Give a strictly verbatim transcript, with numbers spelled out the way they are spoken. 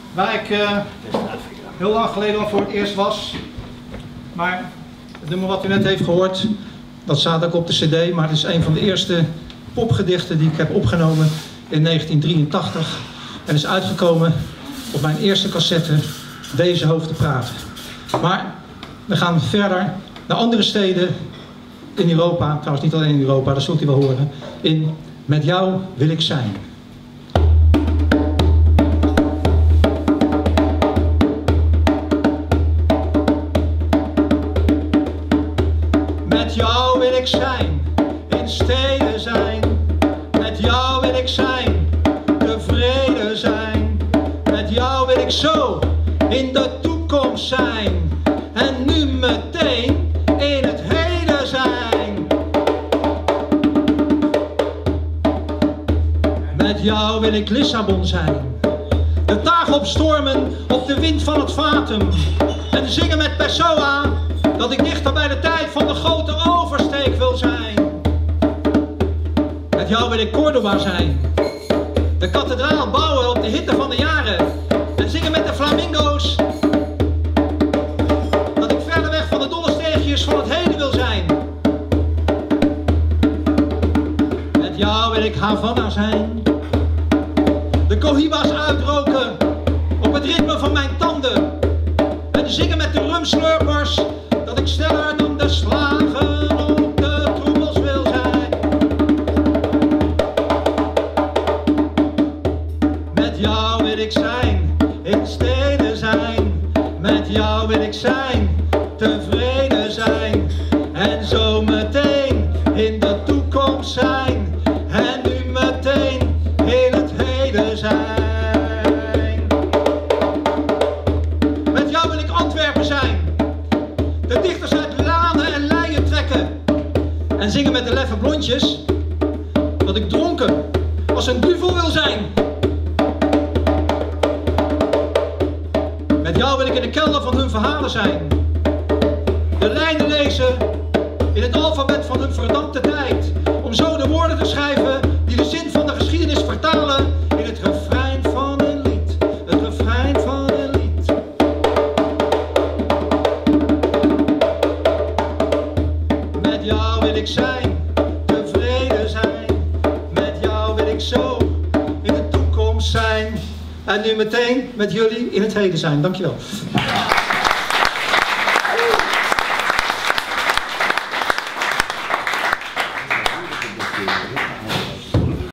Waar ik uh, heel lang geleden al voor het eerst was. Maar het nummer wat u net heeft gehoord, dat staat ook op de cd. Maar het is een van de eerste popgedichten die ik heb opgenomen in negentien drieëntachtig. En is uitgekomen op mijn eerste cassette, Deze Hoofden Praten. Maar we gaan verder naar andere steden in Europa. Trouwens niet alleen in Europa, dat zult u wel horen. In Met jou wil ik zijn. Met jou wil ik zijn, in steden zijn. Met jou wil ik zijn, tevreden zijn. Met jou wil ik zo in de toekomst zijn. En nu meteen in het heden zijn. Met jou wil ik Lissabon zijn. De dagen opstormen op de wind van het Fatum. En zingen met Pessoa dat ik dichter bij de tijd van de grote oversteek wil zijn. Met jou wil ik Córdoba zijn. De kathedraal bouwen op de hitte van de jaren. En zingen met de flamingo's dat ik verder weg van de dolle steegjes van het heden wil zijn. Met jou wil ik Havana zijn. De Cohibas uitroken op het ritme van mijn tanden. En zingen met de rumslurpers dat ik sneller dan de slagen op de trommels wil zijn. Met jou wil ik zijn, in steden zijn. Met jou wil ik zijn, tevreden zijn. En zo meteen in de toekomst zijn. En nu meteen in het heden zijn. Met jou wil ik Antwerpen zijn. De dichters uit Lanen en Leien trekken. En zingen met de leffe blondjes dat ik dronken als een duvel wil zijn. Met jou wil ik in de kelder van hun verhalen zijn. De lijnen lezen in het alfabet van hun verdampte tijd. Om zo de woorden te schrijven die de zin van de geschiedenis vertalen in het refrein van een lied. Het refrein van een lied. Met jou wil ik zijn, tevreden zijn. Met jou wil ik zo in de toekomst zijn. En nu meteen met jullie in het heden zijn. Dankjewel.